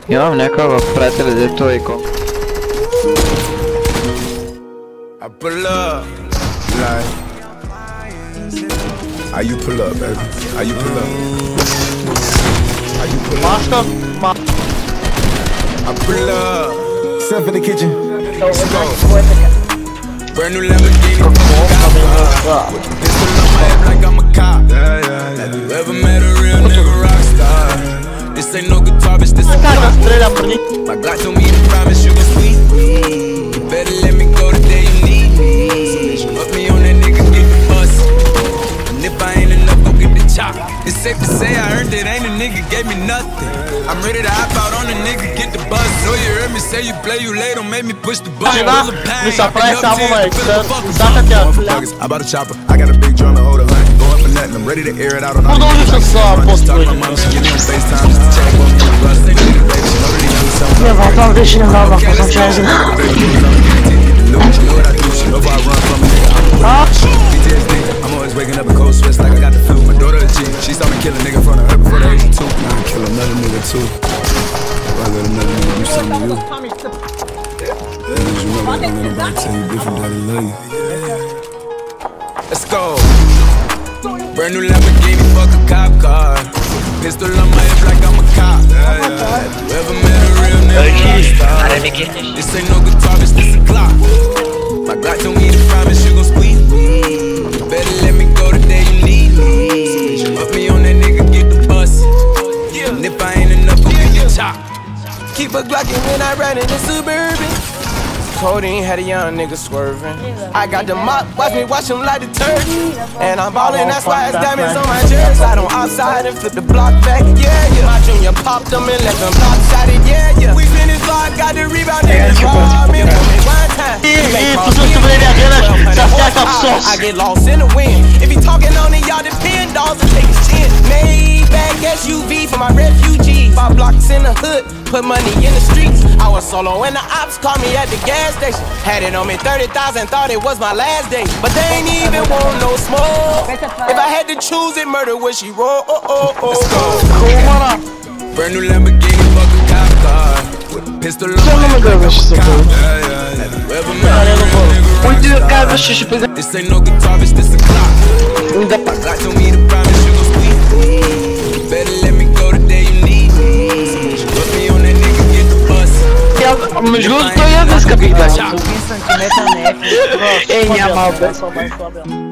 Imam nekoga pratili da je to i ko. I pull up, like, how you pull up, baby? How you pull up? How you pull up? I pull up, step in the kitchen. Let's go. Brand new Lamborghini, with the pistol on my hip like I'm a cop. Have you ever met a real nigga rock star? This ain't no guitar, bitch, this a clock. My Glock told me to promise you gon' squeeze me. You better let me go the day you need me. So put me on that nigga, get the bus. And if I ain't enough, go get the chop. It's safe to say I earned it, ain't a nigga gave me nothing. I'm ready to hop out on a nigga, get the bus. Know you heard me say you play, you late, don't make me push the button. I bought a chopper, I got a big drum to hold a hunt. Going for nothing, I'm ready to air it out on all the niggas. Talk my mom, she get me on FaceTime just to check on me. Rush, they need it, baby, she know that he knows something. Nie, wam wyjść nie dała, pokończyłem. I'm always waking up in cold sweats like I got the flu. My daughter a G, she saw me kill a nigga in front of her before the age of 2. Now I kill another nigga too. If I let another nigga do something to you, that means you know that don't let nobody tell you different that they love you. Let's go. Brand new Lamborghini, fuck a cop car. Pistol on my hip like I'm a cop. Have you ever met a real nigga rock star? This ain't no guitar, bitch, this a clock. My Glock told me to promise you gon' squeeze me. You better let me go the day you need me. So put me on that nigga, get the bus. And if I ain't enough, go get the chop. Keep a Glockin' when I ride in the Suburban. Codeine had a young nigga swerving. I got the mop, watch him like the turkey. And I'm ballin', that's why it's diamonds on my jersey. Slide on outside and flip the block back, yeah. My junior popped them and left them lopsided, yeah. We finished block, got the rebound, niggas robbed me one time. I get lost in the wind. If he talking on it, y'all depend, dolls and take his chin. Maybach SUV for my refugees. 5 blocks in the hood, put money in the streets. I was solo when the ops called me at the gas station. Had it on me 30,000, thought it was my last day. But they ain't even want no smoke. If I had to choose it, murder would she roll? Let's go. Brand new Lamborghini, fuck a cop car. With a pistol on my head like I'm a cop. Have you ever met a real nigga rock star? This ain't no guitar, bitch, this a clock. My Glock told me to promise you gon' squeeze me. You better let me go the day you need me. So put me on that nigga, get the bus. Justo ja zaskakiwać. Ej, nie ma